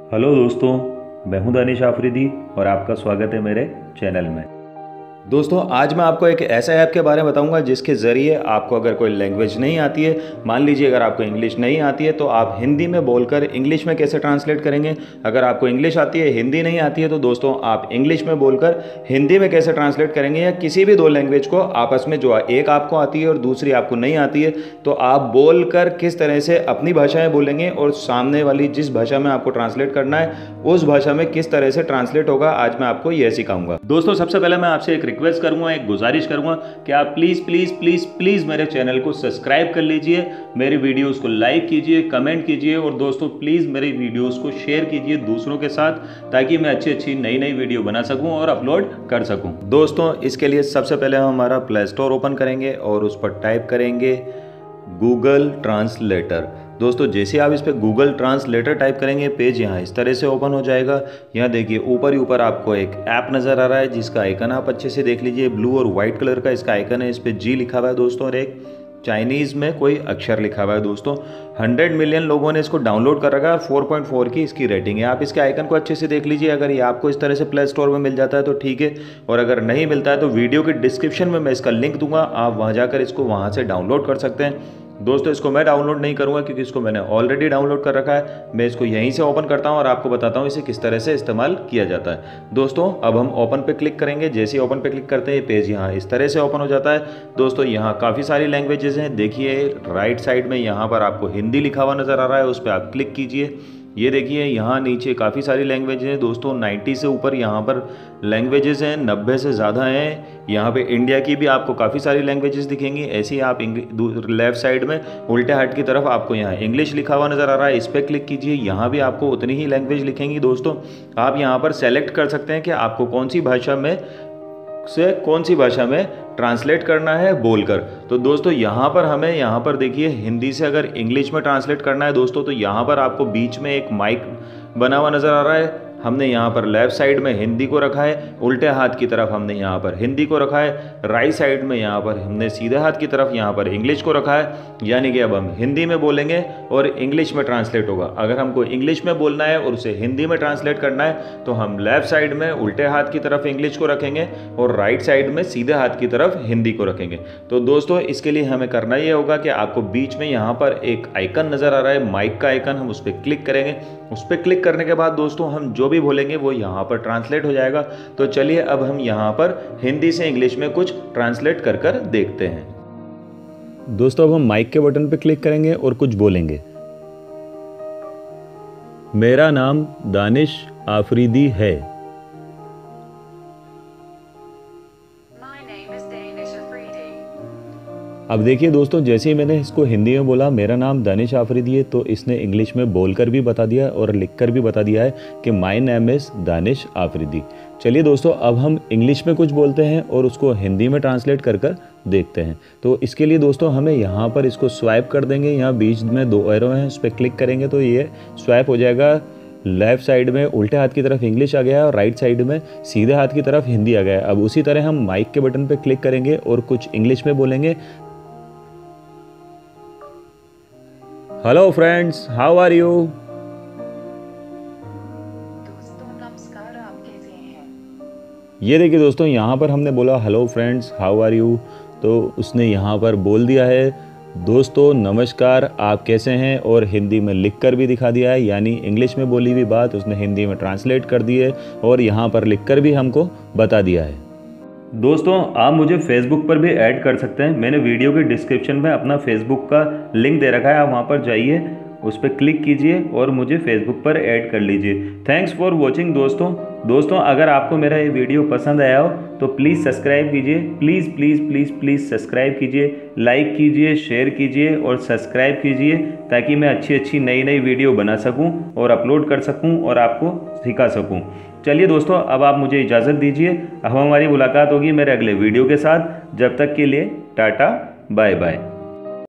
Hello दोस्तों, मैं हूं दानिश आफरीदी और आपका स्वागत है मेरे चैनल में। दोस्तों, आज मैं आपको एक ऐसा ऐप के बारे में बताऊंगा जिसके ज़रिए आपको अगर कोई लैंग्वेज नहीं आती है, मान लीजिए अगर आपको इंग्लिश नहीं आती है तो आप हिंदी में बोलकर इंग्लिश में कैसे ट्रांसलेट करेंगे। अगर आपको इंग्लिश आती है, हिंदी नहीं आती है तो दोस्तों आप इंग्लिश में बोलकर हिंदी में कैसे ट्रांसलेट करेंगे, या किसी भी दो लैंग्वेज को आपस में जो एक आपको आती है और दूसरी आपको नहीं आती है तो आप बोलकर किस तरह से अपनी भाषाएँ बोलेंगे और सामने वाली जिस भाषा में आपको ट्रांसलेट करना है उस भाषा में किस तरह से ट्रांसलेट होगा, आज मैं आपको यह सिखाऊंगा। दोस्तों, सबसे पहले मैं आपसे एक रिक्वेस्ट करूंगा, एक गुजारिश करूंगा कि आप प्लीज़ प्लीज़ प्लीज़ प्लीज़ मेरे चैनल को सब्सक्राइब कर लीजिए, मेरी वीडियोस को लाइक कीजिए, कमेंट कीजिए और दोस्तों प्लीज़ मेरी वीडियोस को शेयर कीजिए दूसरों के साथ, ताकि मैं अच्छी अच्छी नई नई वीडियो बना सकूं और अपलोड कर सकूं। दोस्तों, इसके लिए सबसे पहले हम हमारा प्ले स्टोर ओपन करेंगे और उस पर टाइप करेंगे गूगल ट्रांसलेटर। दोस्तों, जैसे आप इस पर गूगल ट्रांसलेटर टाइप करेंगे, पेज यहाँ इस तरह से ओपन हो जाएगा। यहाँ देखिए ऊपर ही ऊपर आपको एक ऐप नज़र आ रहा है जिसका आइकन आप अच्छे से देख लीजिए, ब्लू और वाइट कलर का इसका आइकन है। इस पर जी लिखा हुआ है दोस्तों और एक चाइनीज़ में कोई अक्षर लिखा हुआ है। दोस्तों 100 मिलियन लोगों ने इसको डाउनलोड कर रखा है, 4.4 की इसकी रेटिंग है। आप इसके आइकन को अच्छे से देख लीजिए। अगर ये आपको इस तरह से प्ले स्टोर में मिल जाता है तो ठीक है, और अगर नहीं मिलता है तो वीडियो के डिस्क्रिप्शन में मैं इसका लिंक दूंगा, आप वहाँ जाकर इसको वहाँ से डाउनलोड कर सकते हैं। दोस्तों, इसको मैं डाउनलोड नहीं करूंगा क्योंकि इसको मैंने ऑलरेडी डाउनलोड कर रखा है। मैं इसको यहीं से ओपन करता हूं और आपको बताता हूं इसे किस तरह से इस्तेमाल किया जाता है। दोस्तों, अब हम ओपन पे क्लिक करेंगे। जैसे ही ओपन पे क्लिक करते हैं पेज यहाँ इस तरह से ओपन हो जाता है। दोस्तों, यहाँ काफ़ी सारी लैंग्वेजेस हैं। देखिए राइट साइड में यहाँ पर आपको हिंदी लिखा हुआ नज़र आ रहा है, उस पर आप क्लिक कीजिए। ये देखिए यहाँ नीचे काफ़ी सारी लैंग्वेजेस हैं दोस्तों, 90 से ऊपर यहाँ पर लैंग्वेजेस हैं, 90 से ज़्यादा हैं। यहाँ पे इंडिया की भी आपको काफ़ी सारी लैंग्वेजेस दिखेंगी। ऐसे ही आप लेफ़्ट साइड में उल्टे हाथ की तरफ आपको यहाँ इंग्लिश लिखा हुआ नज़र आ रहा है, इस पर क्लिक कीजिए। यहाँ भी आपको उतनी ही लैंग्वेज लिखेंगी। दोस्तों, आप यहाँ पर सेलेक्ट कर सकते हैं कि आपको कौन सी भाषा में ट्रांसलेट करना है बोलकर। तो दोस्तों यहाँ पर देखिए हिंदी से अगर इंग्लिश में ट्रांसलेट करना है दोस्तों, तो यहाँ पर आपको बीच में एक माइक बना हुआ नज़र आ रहा है। हमने यहाँ पर लेफ़्ट साइड में हिंदी को रखा है, उल्टे हाथ की तरफ हमने यहाँ पर हिंदी को रखा है। राइट साइड में यहाँ पर हमने सीधे हाथ की तरफ यहाँ पर इंग्लिश को रखा है। यानी कि अब हम हिंदी में बोलेंगे और इंग्लिश में ट्रांसलेट होगा। अगर हमको इंग्लिश में बोलना है और उसे हिंदी में ट्रांसलेट करना है तो हम लेफ़्ट साइड में उल्टे हाथ की तरफ इंग्लिश को रखेंगे और राइट साइड में सीधे हाथ की तरफ हिंदी को रखेंगे। तो दोस्तों, इसके लिए हमें करना ये होगा कि आपको बीच में यहाँ पर एक आइकन नज़र आ रहा है, माइक का आइकन, हम उस पर क्लिक करेंगे। उस पर क्लिक करने के बाद दोस्तों हम जो भी बोलेंगे वो यहाँ पर ट्रांसलेट हो जाएगा। तो चलिए अब हम यहाँ पर हिंदी से इंग्लिश में कुछ ट्रांसलेट कर कर देखते हैं। दोस्तों, अब हम माइक के बटन पर क्लिक करेंगे और कुछ बोलेंगे। मेरा नाम दानिश आफरीदी है। अब देखिए दोस्तों, जैसे ही मैंने इसको हिंदी में बोला मेरा नाम दानिश आफरीदी है, तो इसने इंग्लिश में बोलकर भी बता दिया और लिखकर भी बता दिया है कि my name is Danish Afridi. चलिए दोस्तों, अब हम इंग्लिश में कुछ बोलते हैं और उसको हिंदी में ट्रांसलेट कर कर देखते हैं। तो इसके लिए दोस्तों हमें यहाँ पर इसको स्वाइप कर देंगे। यहाँ बीच में 2 एरो हैं, उस पर क्लिक करेंगे तो ये स्वाइप हो जाएगा। लेफ़्ट साइड में उल्टे हाथ की तरफ इंग्लिश आ गया और राइट साइड में सीधे हाथ की तरफ हिंदी आ गया। अब उसी तरह हम माइक के बटन पर क्लिक करेंगे और कुछ इंग्लिश में बोलेंगे। Hello friends, how are you? दोस्तों नमस्कार, आप कैसे हैं? ये देखिए दोस्तों, यहाँ पर हमने बोला hello friends, how are you, तो उसने यहाँ पर बोल दिया है दोस्तों नमस्कार, आप कैसे हैं, और हिंदी में लिखकर भी दिखा दिया है। यानी इंग्लिश में बोली हुई बात उसने हिंदी में ट्रांसलेट कर दी है और यहाँ पर लिखकर भी हमको बता दिया है। दोस्तों, आप मुझे फेसबुक पर भी ऐड कर सकते हैं। मैंने वीडियो के डिस्क्रिप्शन में अपना फेसबुक का लिंक दे रखा है, आप वहाँ पर जाइए, उस पर क्लिक कीजिए और मुझे फेसबुक पर ऐड कर लीजिए। थैंक्स फॉर वॉचिंग दोस्तों, अगर आपको मेरा ये वीडियो पसंद आया हो तो प्लीज़ सब्सक्राइब कीजिए, please please please please subscribe कीजिए, लाइक कीजिए, शेयर कीजिए और सब्सक्राइब कीजिए, ताकि मैं अच्छी अच्छी नई नई वीडियो बना सकूं और अपलोड कर सकूं और आपको सिखा सकूं। चलिए दोस्तों, अब आप मुझे इजाज़त दीजिए। अब हमारी मुलाकात होगी मेरे अगले वीडियो के साथ। जब तक के लिए टाटा बाय बाय।